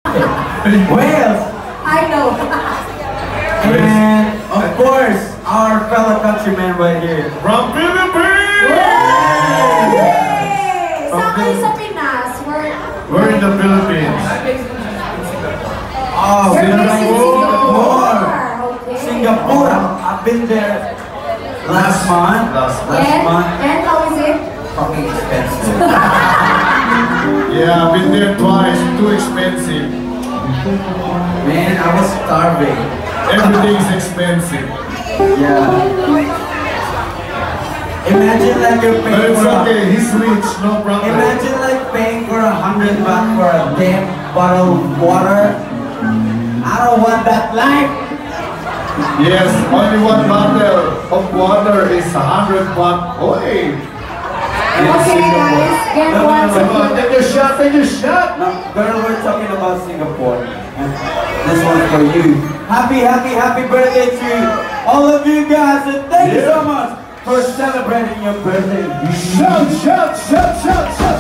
Wales. I know. And of course, our fellow countryman right here. From Philippines! Yay! Saan kayo sa Pinas? We're in the Philippines. Oh, You're based in Singapore. Okay. Singapore. I've been there last month. Last month. And how is it? Fucking expensive. Yeah, I've been there twice. Too expensive. Man, I was starving. Everything's expensive. Yeah. Imagine like you're But paying it's for okay, he's rich, no problem. imagine like paying for 100 baht for a damn bottle of water. I don't want that life. Yes, only one bottle of water is 100 baht. Oi! Okay, guys. Get No, no, one. no, Come on, take your shot, take your shot! No, girl, we're talking about Singapore. And this one's for you. Happy birthday to all of you guys, and thank you so much for celebrating your birthday. Shout, shout, shout, shout, shout!